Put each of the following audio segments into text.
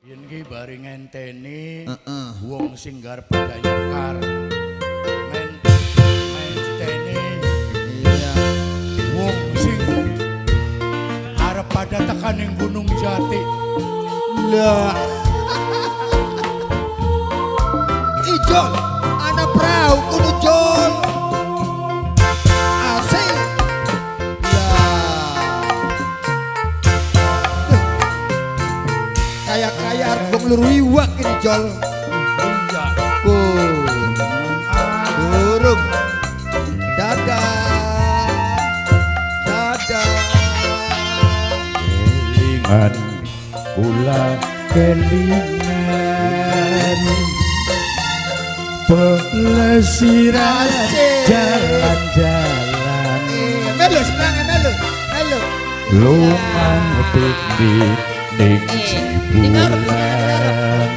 Yen ki bari ngenteni wong sing garep padha nyekar. Ngenteni iya wong sing arep pada tekan ning Gunung Jati. Lah. Ijol, ana prau kudu jol. Asik. Kaya arep ngluru iwak iki jol. Iya. Burung. Dadah. Kelingan kula kelingan pelesiran jalan-jalan melu senang melu lumang piknik ning cibulan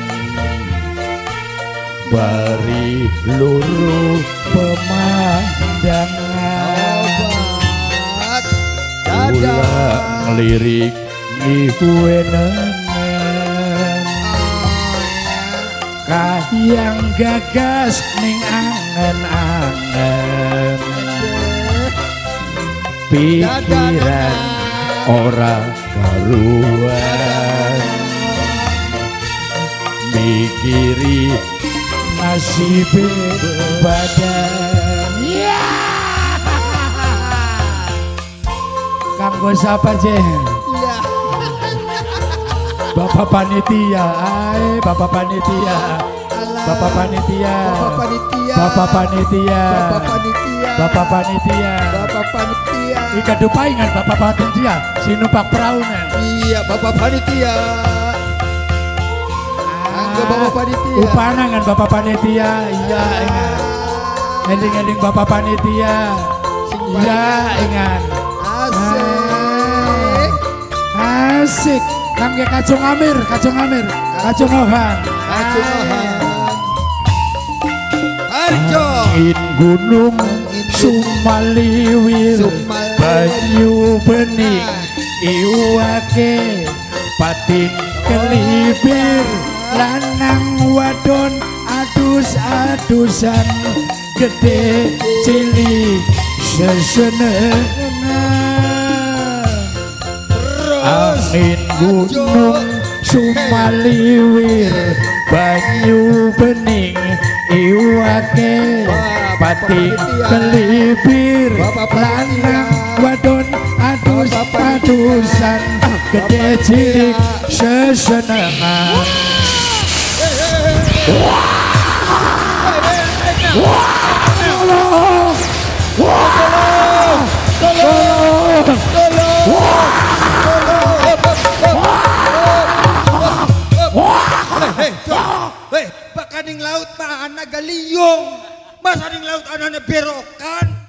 bari luru pemandangan kula ngelirik ngiwenengen kahiyang gagas ning angen-angen pikiran ora karuan mikiri nasib badan kanggo sapa je Bapak panitia, Bapak panitia, Bapak panitia, Bapak panitia, Bapak panitia, Bapak panitia. Ika dupaingan Bapak panitia, si numpak perahunan. Iya, Bapak panitia. Angga Bapak panitia. Upanangan Bapak panitia, iya ingat. Ending-ending Bapak panitia, iya ingat. Asik. Asik. Kangge kacung amir, kacung ohan. Harjo. Angin gunung sumaliwir, banyu bening iwake, pating kelibir, lanang wadon adus-adusan, gede cilik sesenengan. Angin gunung sumaliwir, banyu bening iwake, pating kelibir, lanang wadon adus-adusan, gede cilik sesenengan. Hei, bakaning laut mah ana galiyong. Masa ning laut ana berokan.